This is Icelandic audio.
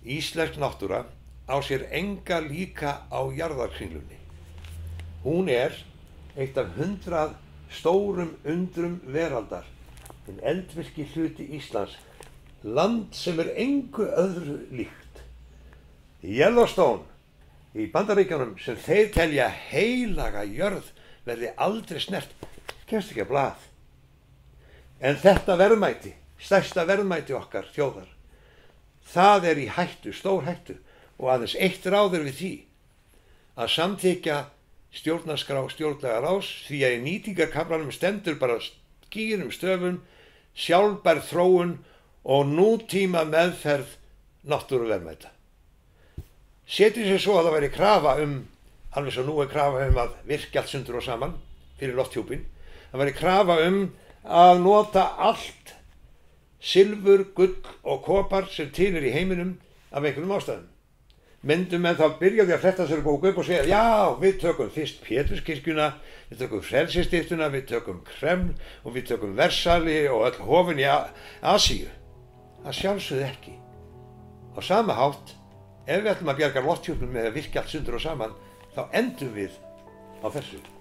Íslensk náttúra á sér enga líka á jarðarkringlunni. Hún eitt af 100 stórum undrum veraldar, hinn eldvirki hluti Íslands, land sem engu öðru líkt. Yellowstone í Bandaríkjunum, sem þeir telja heilaga jörð, verði aldrei snert, kemst ekki að blað. En þetta verðmæti, stærsta verðmæti okkar þjóðar, það í hættu, stór hættu, og aðeins eitt ráð við því, að samþykkja stjórnarskrá stjórnlagaráðs, því að í nýtingarkaflanum stendur bara skýrum stöfum sjálfbær þróun og nútíma meðferð náttúruverðmæta. Setjum sér svo að það væri krafa alveg svo nú krafa að virkja allt sundur og saman fyrir lofthjúpinn, það væri krafa að nota allt silfur, gull og kopar sem til í heiminum af einhverjum ástæðum. Myndu menn þá byrjaði að fletta sér bóku upp og segja, já, við tökum fyrst Péturskirkjuna, við tökum Frelsisstyttuna, við tökum Kreml og við tökum Versali og öll hofin í Asíu. Það sjálfsögðu ekki. Á sama hátt, ef við ætlum að bjarga lofthjúpnum með að virkja allt sundur og saman, þá endum við á þessu.